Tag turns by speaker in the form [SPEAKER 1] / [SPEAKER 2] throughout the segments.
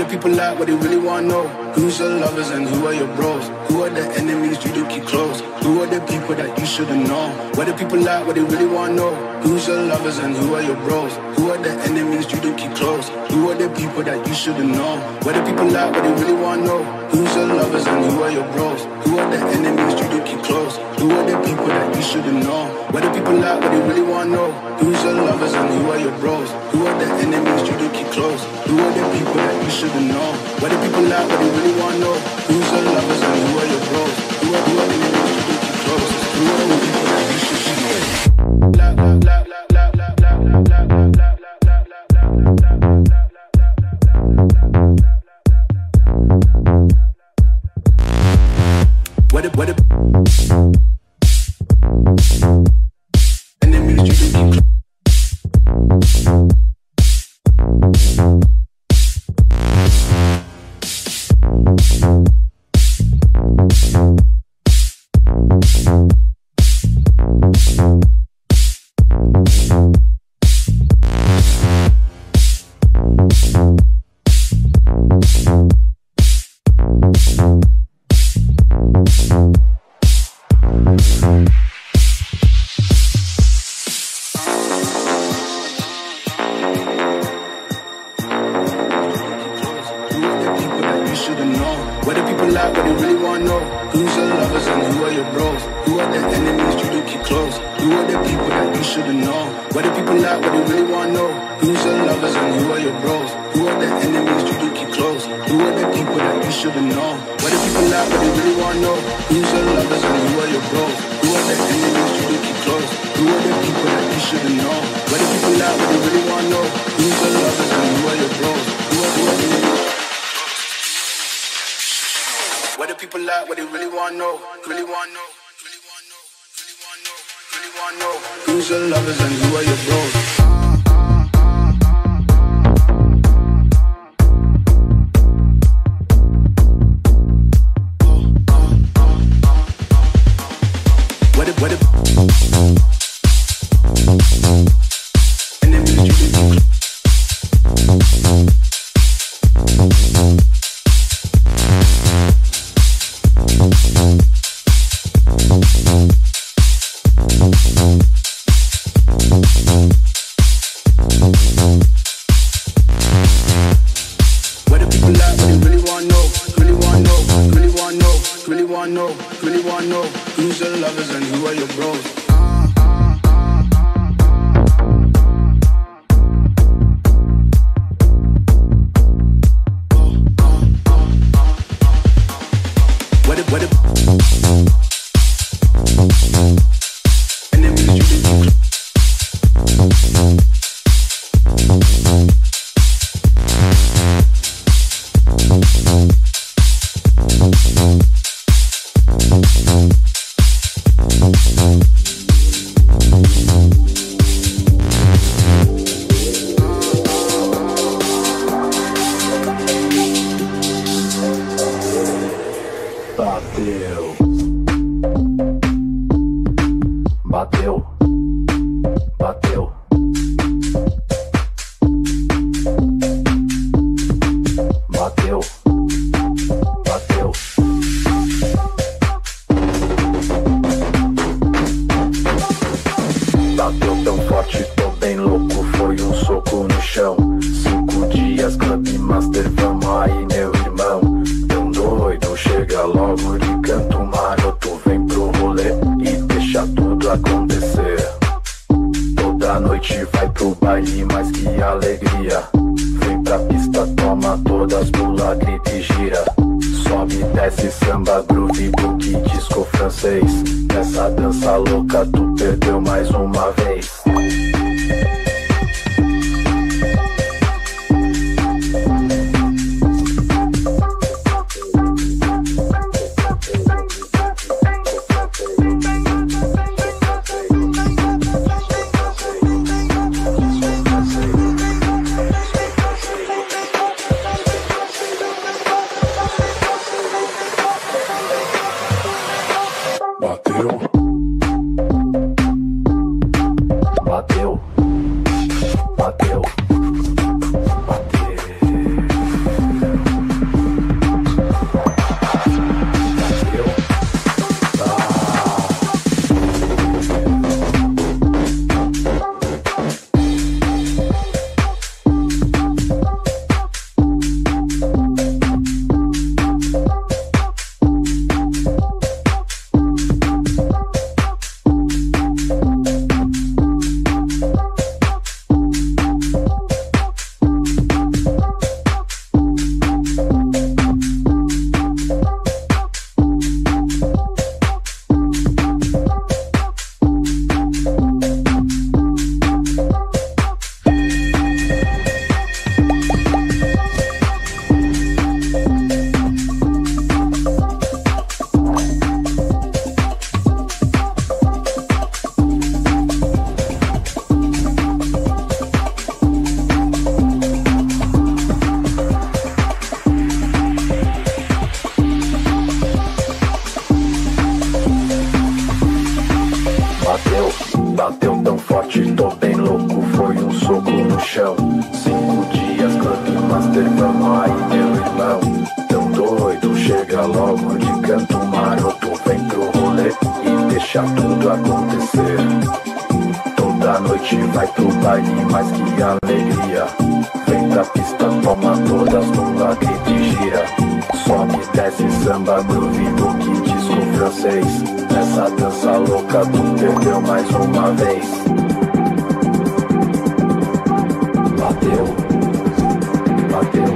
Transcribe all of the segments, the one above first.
[SPEAKER 1] people like? What they really wanna know? Who's your lovers and who are your bros? Who are the enemies you do keep close? Who are the people that you shouldn't know? What do people like? What they really wanna know? Who's your lovers and who are your bros? Who are the enemies you do keep close? Who are the people that you shouldn't know? What do people like? What they really wanna know? Who's your lovers and who are your bros? Who are the enemies you do keep close? Who are the people that you shouldn't know? What do people like? What they really wanna know? Who's your lovers and who are your bros? Who are the enemies you do keep close? Who are the people that you shouldn't know? What do people like? What they really wanna know? Who's your lovers and who are your bros? Who are the enemies you do keep close? Who are the people that you shouldn't know? La la la la la la la la la la what enemies you do keep close? Who's your lovers and who are your bros? Bateu.
[SPEAKER 2] vamos aí, meu irmão. Tão doido, chega logo de canto maroto. Vem pro rolê e deixa tudo acontecer. Toda noite vai pro baile, mas que alegria. Vem pra pista, toma todas no lado e gira. Sobe, desce, samba, groove, book, disco francês. Nessa dança louca tu perdeu mais uma vez. Bateu, bateu,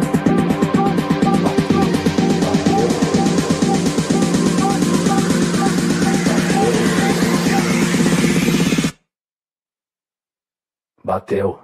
[SPEAKER 2] bateu, bateu.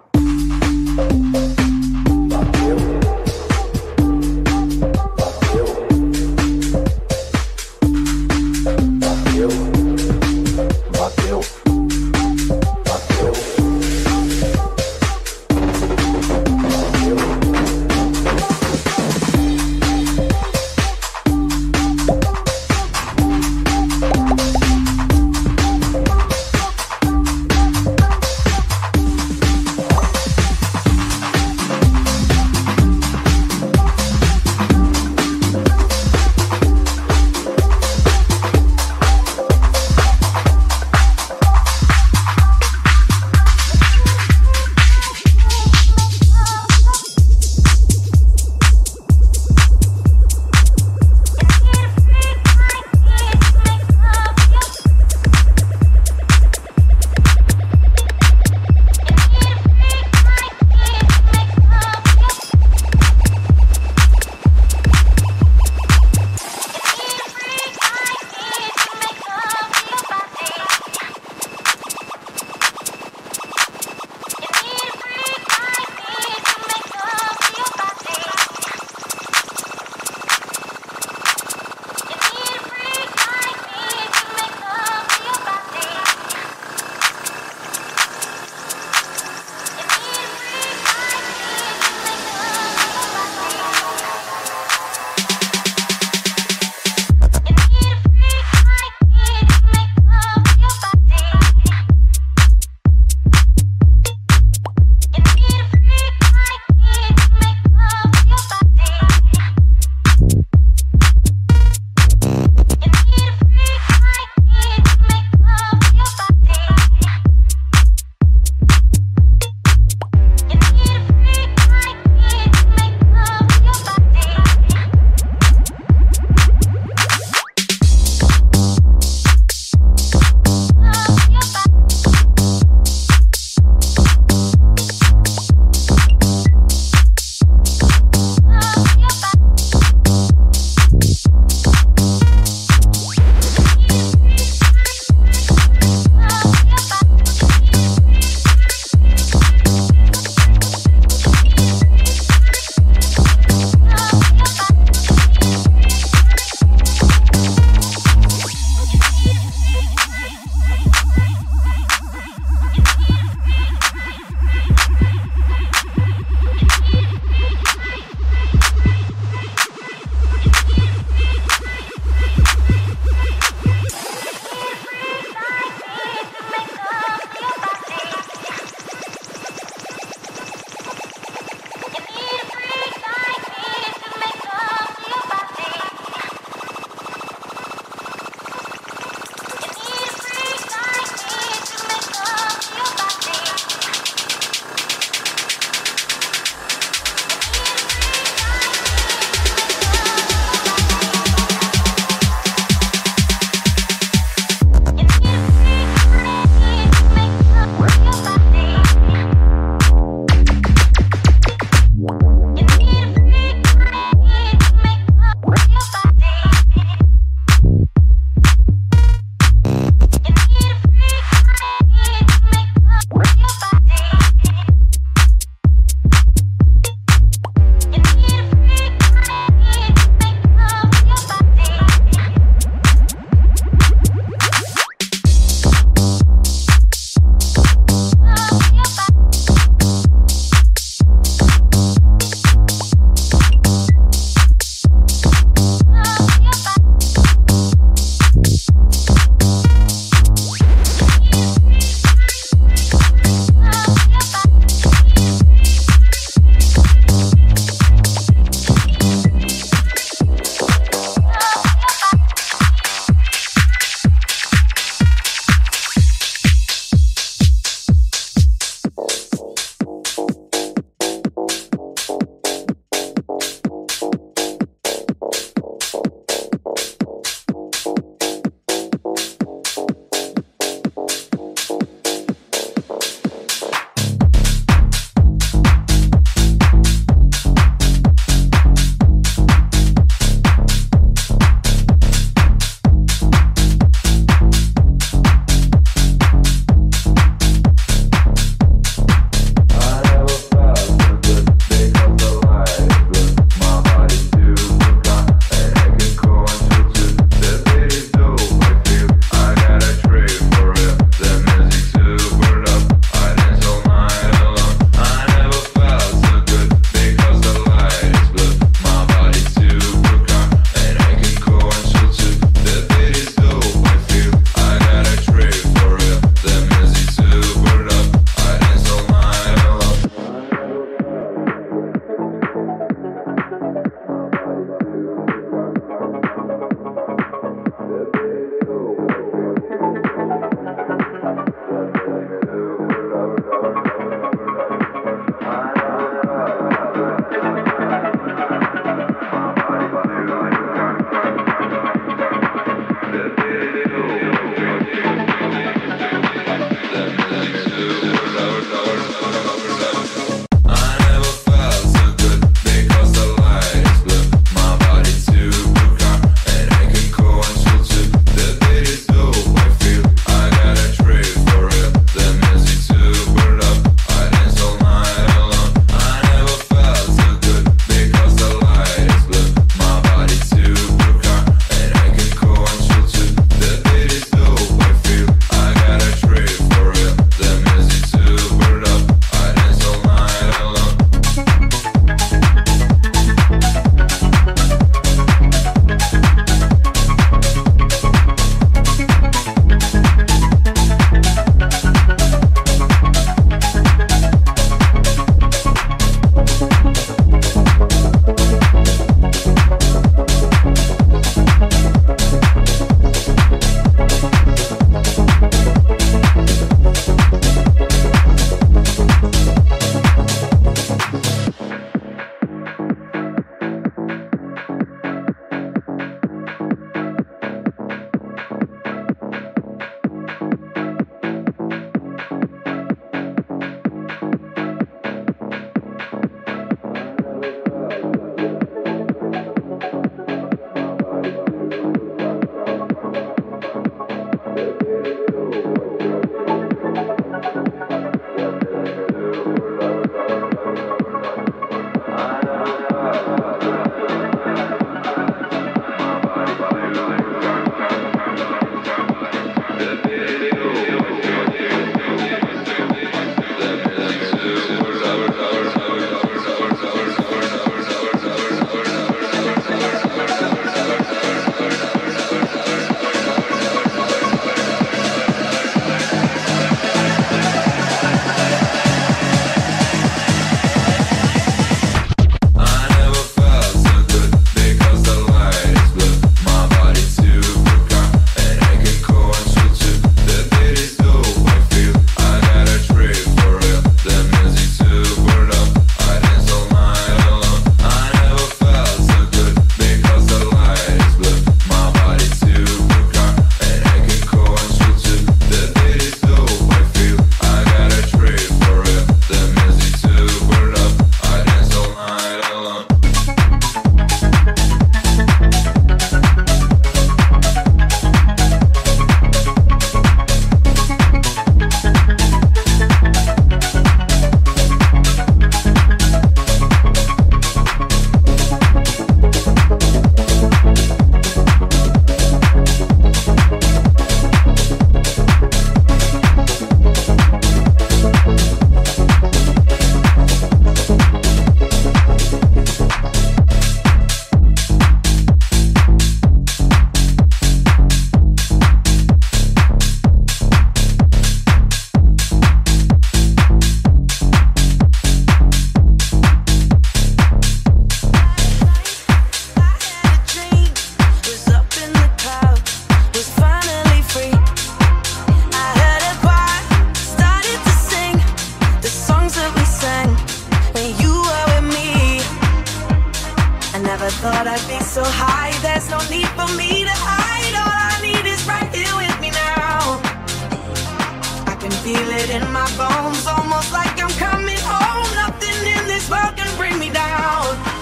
[SPEAKER 3] high, there's no need for me to hide. All I need is right here with me now. I can feel it in my bones, almost like I'm coming home. Nothing in this world can bring me down.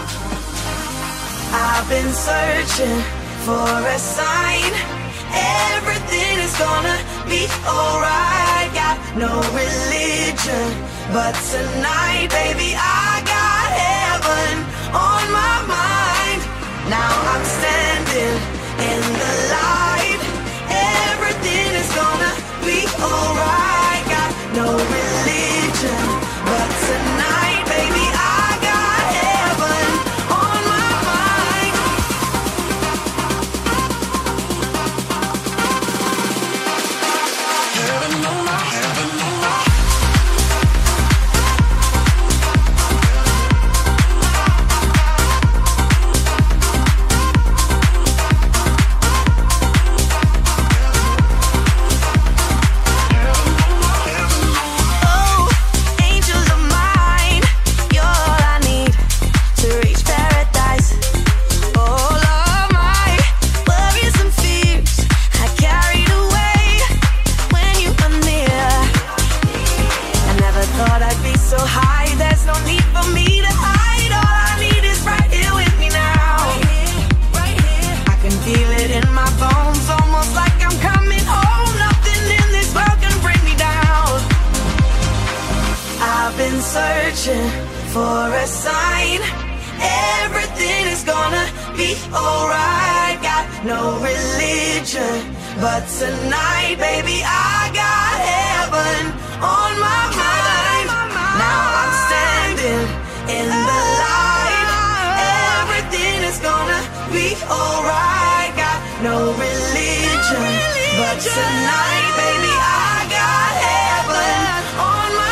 [SPEAKER 3] I've been searching for a sign. Everything is gonna be alright. Got no religion, but tonight, baby, I got heaven on my mind. Now I'm standing in the light. Everything is gonna be alright. Got no religion, but tonight, baby, I got heaven on my mind. Heaven on my, heaven on my. Searching for a sign. Everything is gonna be alright. Got no religion, but tonight, baby, I got heaven on my mind. Now I'm standing in the light. Everything is gonna be alright. Got no religion, but tonight, baby, I got heaven on my mind.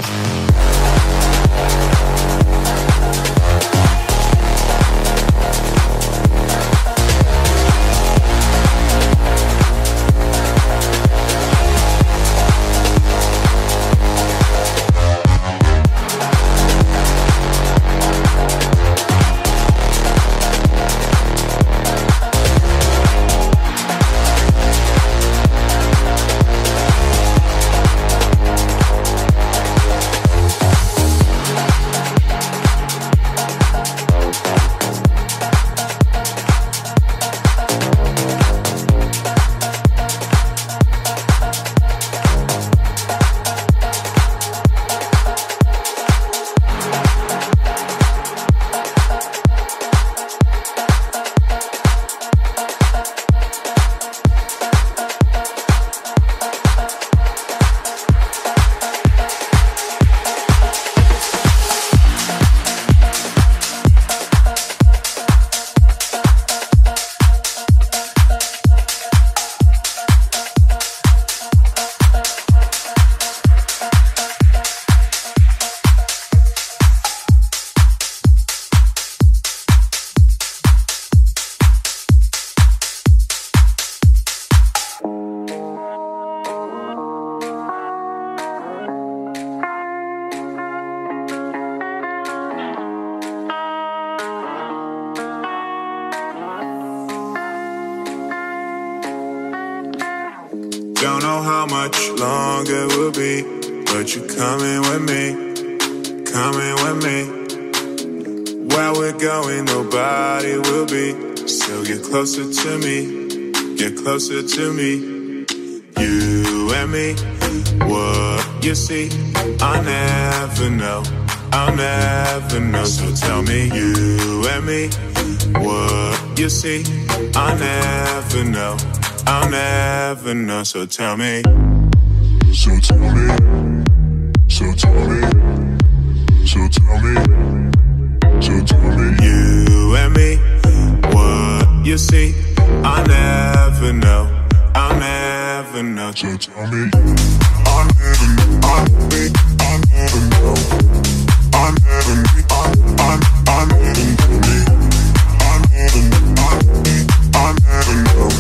[SPEAKER 4] Don't know how much longer it will be, but you're coming with me, coming with me. Where we're going, nobody will be. So get closer to me, get closer to me. You and me, what you see, I'll never know, I'll never know. So tell me, you and me, what you see, I'll never know, I'll never know. So tell me, so tell me, so tell me, so tell me, so tell me. You and me, what you see, I'll never know, I'll never know. So tell me, I'll never know, I'll never know, I'll never know, I'll never know me, I'll never know, I'll never know.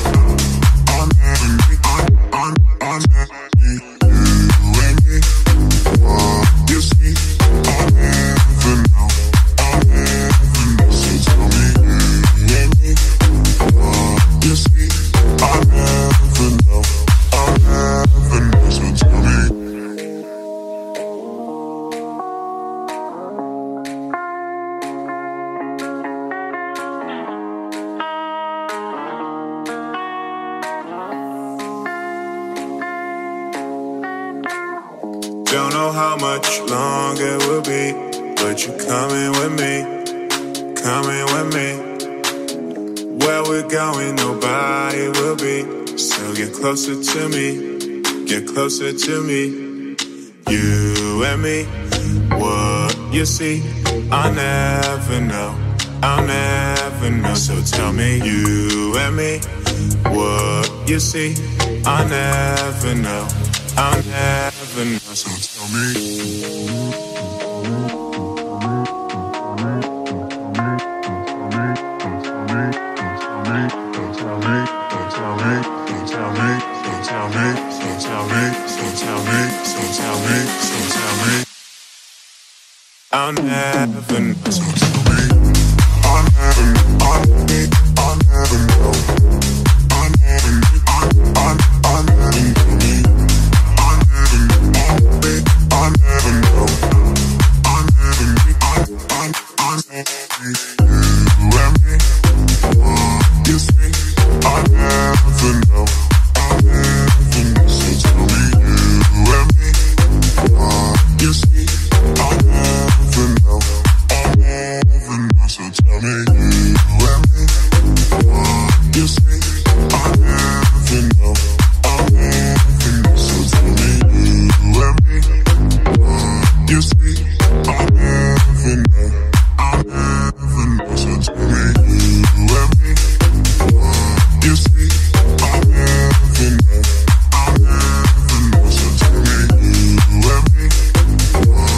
[SPEAKER 4] Don't know how much longer it will be, but you're coming with me, coming with me. Where we're going, nobody will be. So get closer to me, get closer to me. You and me, what you see, I'll never know, I'll never know. So tell me, you and me, what you see, I'll never know, I'll never know. So tell me. I'll never know. So tell me. I'll never know. I'll never know. I'll never know. I'll never know me. I'll never know. I'll never know. I'll never know. I'll never know. You and me, what you see, I'll never know. I'll never know. So tell me, you and me, what you see, I'll never know. I'll never know. So tell me, you and me, what you see, I'll never know. I'll never know. So tell me, you and me, what you see, I'll never know. I'll never know. So tell me, you and me, what you see, I'll never know. I'll never know. So tell me, you and me, what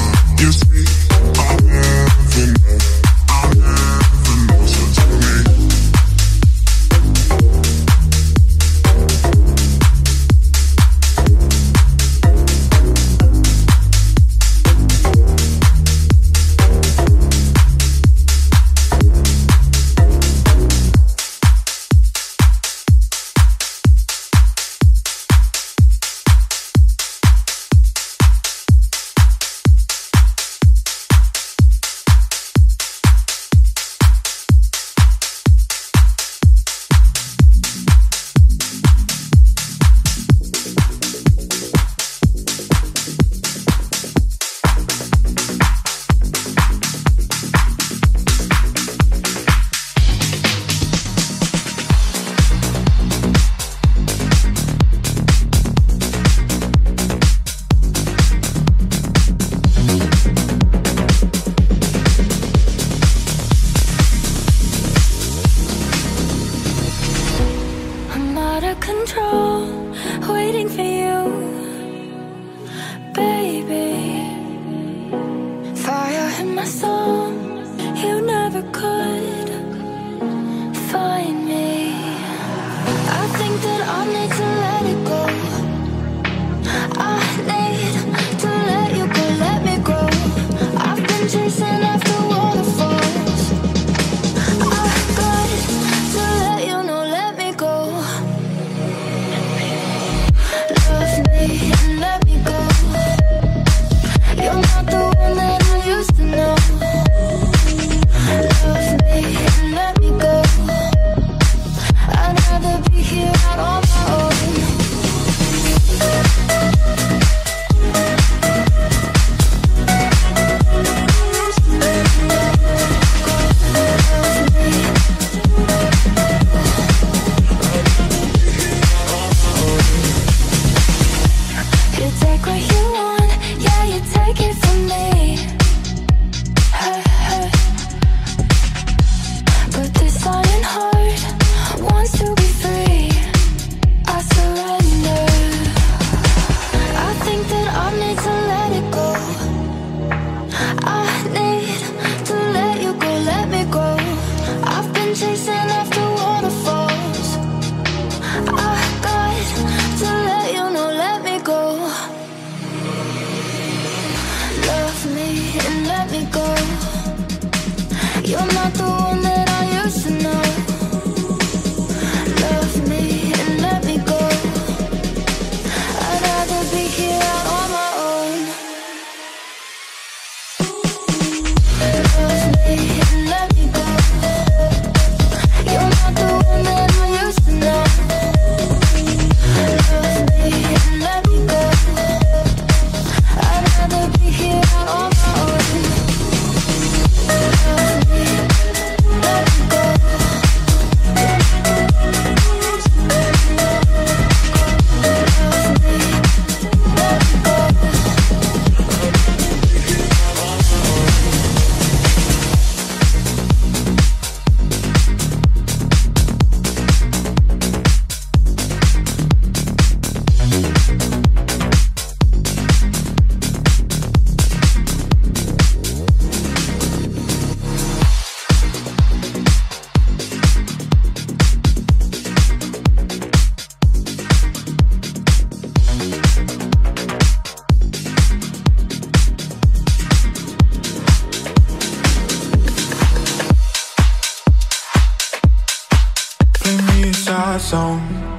[SPEAKER 5] Song.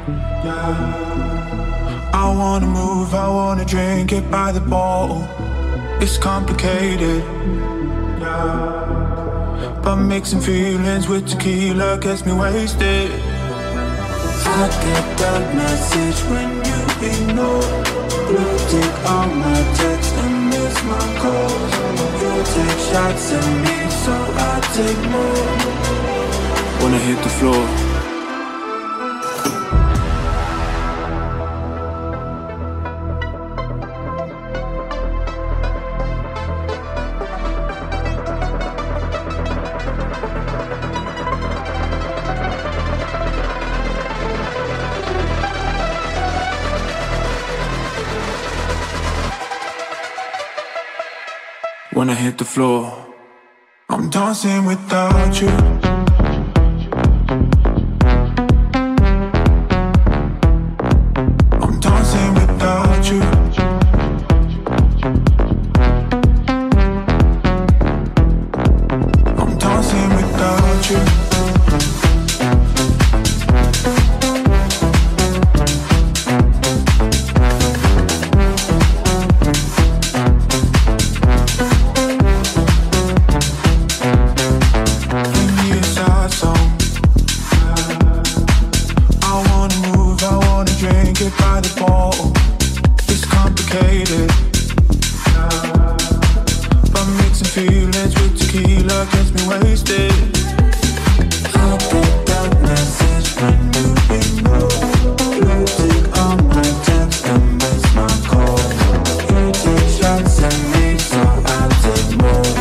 [SPEAKER 5] Yeah. I wanna move, I wanna drink it by the bottle. It's complicated, yeah. But mixing feelings with tequila gets me wasted. I get that message when you ignore. Blue tick on my text and miss my calls. You take shots at me, so I take more. Wanna hit the floor. When I hit the floor, I'm dancing without you. I'm dancing without you. I'm dancing without you. By the ball, it's complicated, but mixing feelings with tequila gets me wasted. I'll get that message when you ignore. You take all my text and miss my call. You take shots at me, so I'll take more.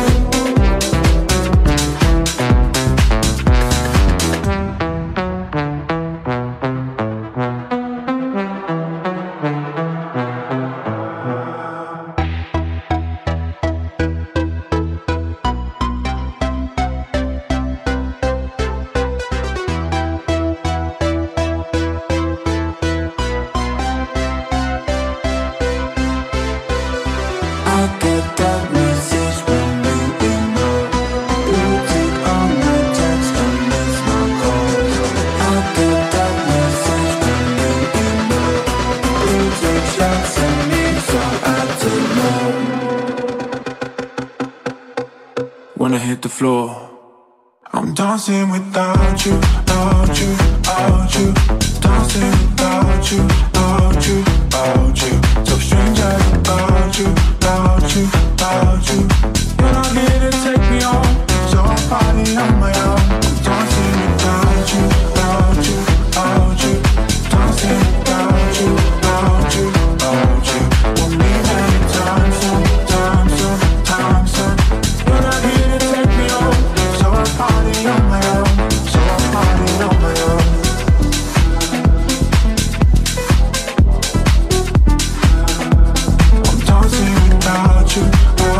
[SPEAKER 5] When I hit the floor, I'm dancing without you, without you, without you. Dancing without you, without you, without you. So strange without you, without you, without you. You're not here to take me on, so I'll party on my own. I'm dancing without you, without you, without you. Dancing without you, without you, without you. Won't leave anytime soon, time soon, time soon. You're not here to take me on, so I'll party on my own, so I'll party on my own. I'm dancing without you.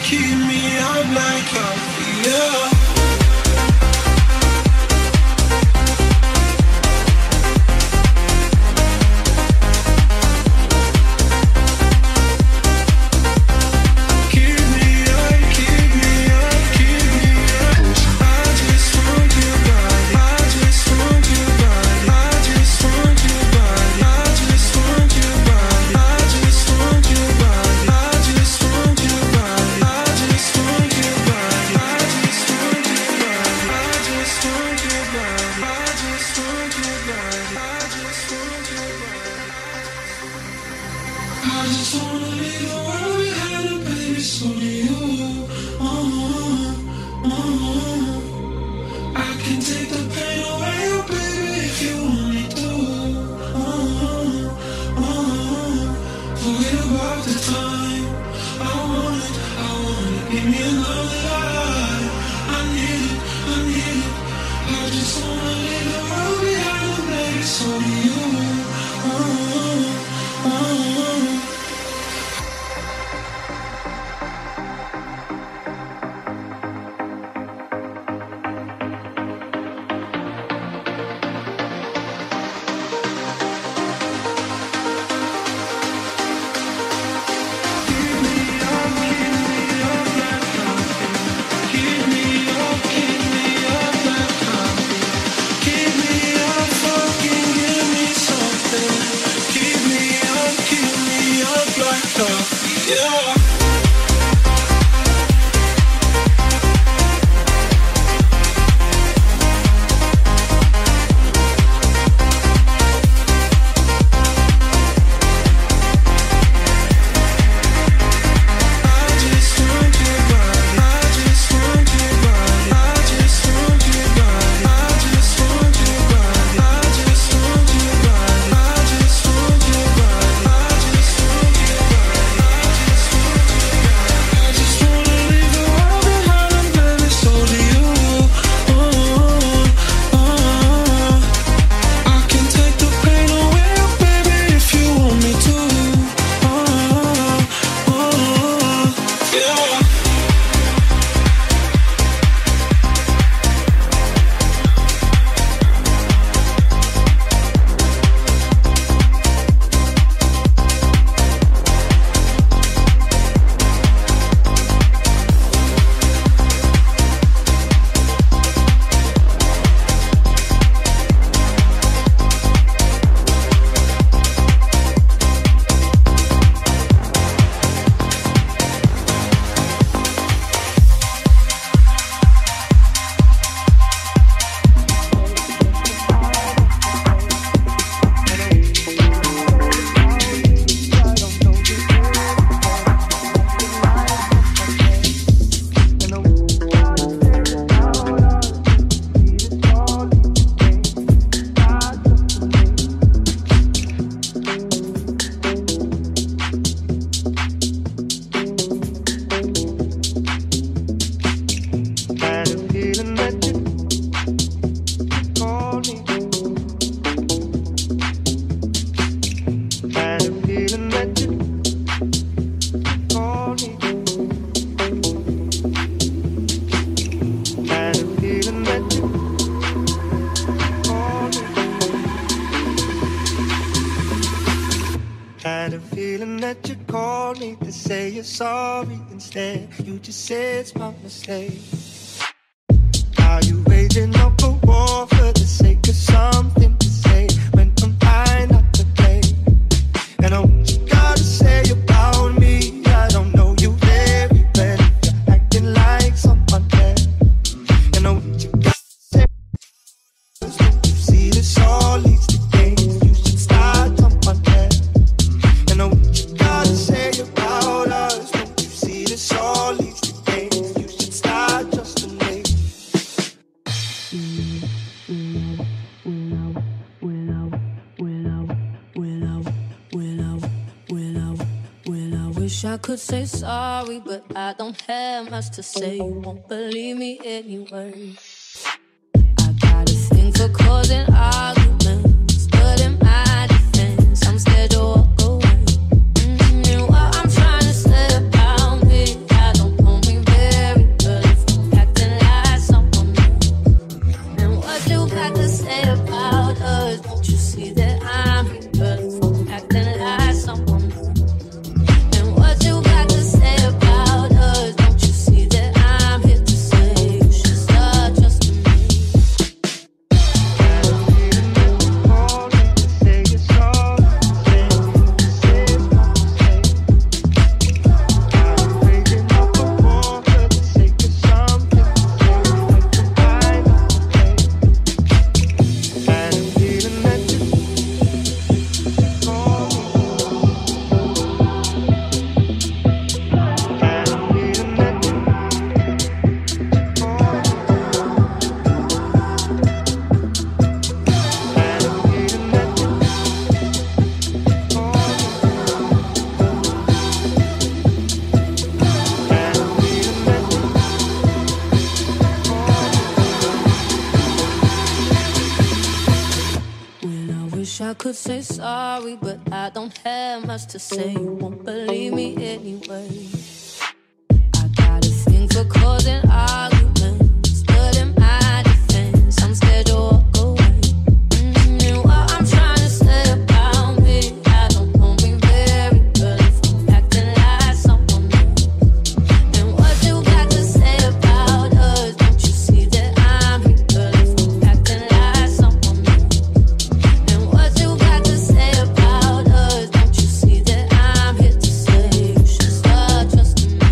[SPEAKER 5] keep me up like coffee, yeah.
[SPEAKER 6] Sorry instead, you just say it's my mistake. Are you waging up a war for the sake of something to say when I'm fine not to play? And I what you gotta say about me, I don't know you very well. You're acting like someone else. And I what you gotta say, you see this all leads to games, you should start someone else. And I what you gotta say about us, this all leads to games, you should start just a name.
[SPEAKER 7] Wish I could say sorry, but I don't have much to say. You won't believe me anyway. I got a thing for causing arguments, but in my defense, I'm scared to walk away. And what I'm trying to say about me, I don't know could say sorry, but I don't have much to say. You won't believe me anyway. I got a thing for causing arguments, but in my defense, I'm scared you'll walk away. And what I'm trying to say about me, I don't know me very well if I'm acting like someone else. And what you got to say about us, don't you see that I'm here, girl, if I'm acting like someone else. And what you got to say about us, don't you see that I'm here to say you should start trusting me.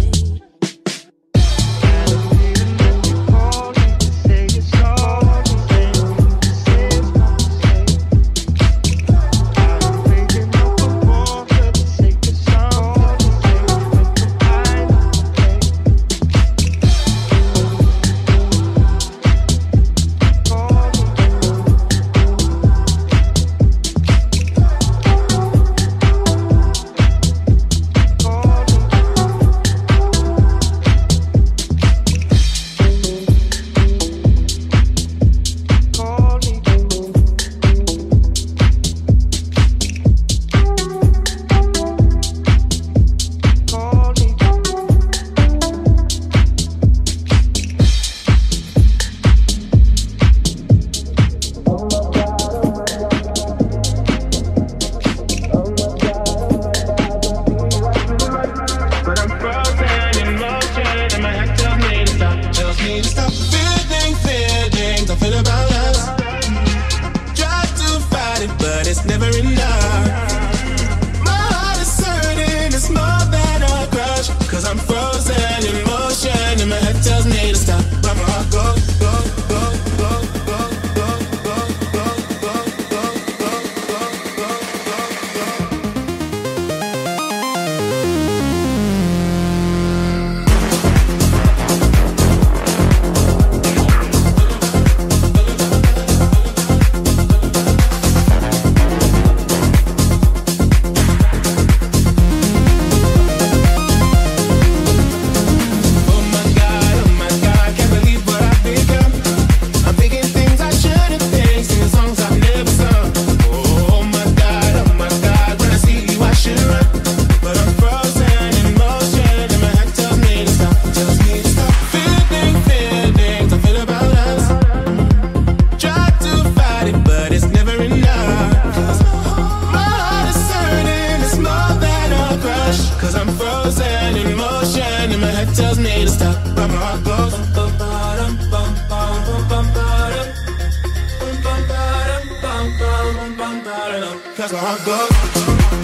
[SPEAKER 5] That's how I go.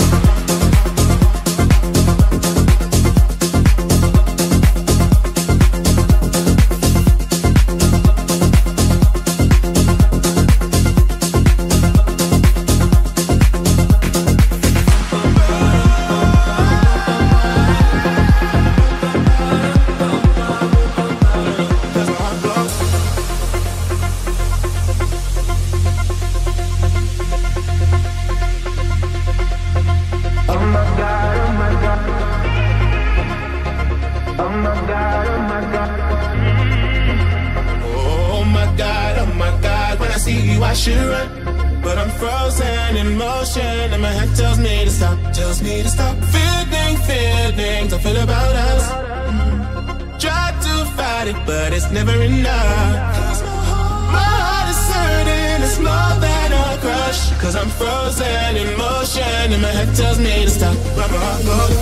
[SPEAKER 5] I should run, but I'm frozen in motion, and my head tells me to stop, feelings I feel about us. Try to fight it, but it's never enough. My heart is hurting, it's more than a crush, 'cause I'm frozen in motion, and my head tells me to stop, but my heart goes,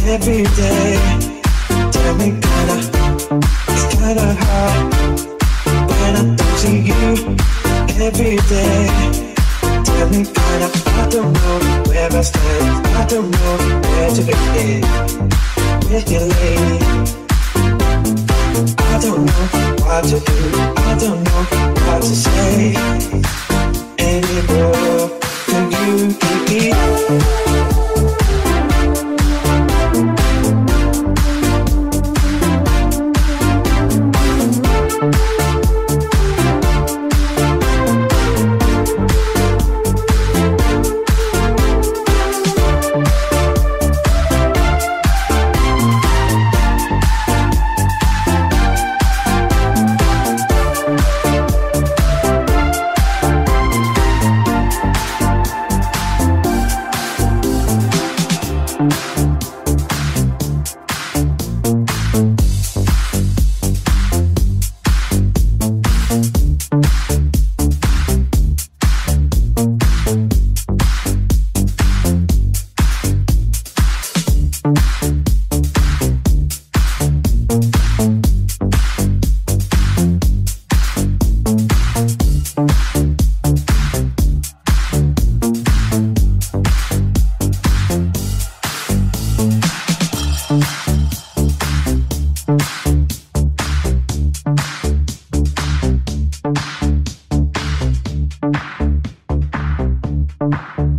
[SPEAKER 6] every day. Tell me it's kinda hard when I don't see you every day. Tell me I don't know where I stand, I don't know where to begin with you, lady. I don't know what to do, I don't know what to say anymore. Can you be?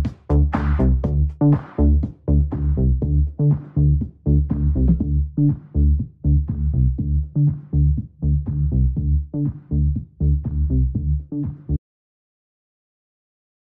[SPEAKER 8] Thank you.